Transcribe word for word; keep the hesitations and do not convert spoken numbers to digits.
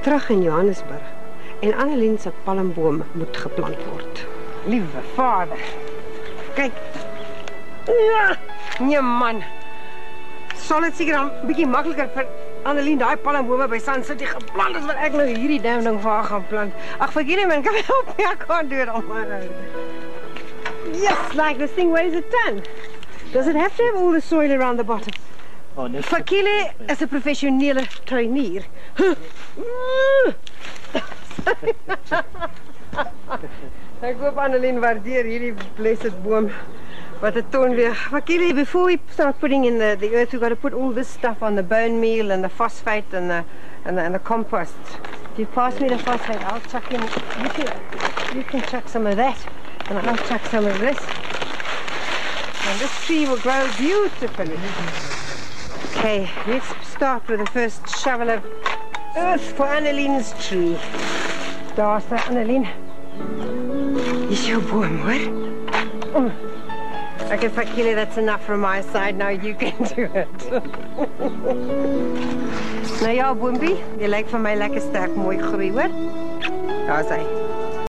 terug in Johannesburg en Annelien se palmboom moet geplant word. Liewe vader. Kyk. Ja, nee man. Sal dit seker dan 'n bietjie makliker vir Annelien daai palmbome by Sun City geplant as wat ek nou hierdie damn ding vir haar gaan plant. Ag, forget it man, come help me, I can't do it on my own. Yes, like this thing weighs a ton. Does it have to have all the soil around the bottom? Oh, nee. Fakile is 'n professionele tuinier. Ek hoop Annelien waardeer hierdie blessed boom. But it torn weer. Fakile, before we start putting in the, the earth, we've got to put all this stuff on the bone meal and the phosphate and the and the, and the compost. If you pass me the phosphate, I'll chuck in. You can you can chuck some of that, and I'll chuck some of this. And this tree will grow beautifully. Okay, let's start with the first shovel of earth for Annelien's tree. Daar's sy Annelien. Is jou boom, hoor? Mm. Okay, Fakile, that's enough from my side. Now you can do it. Nou ja, boompie, jy lyk vir my lekker sterk mooi groei, hoor? Daar's hy.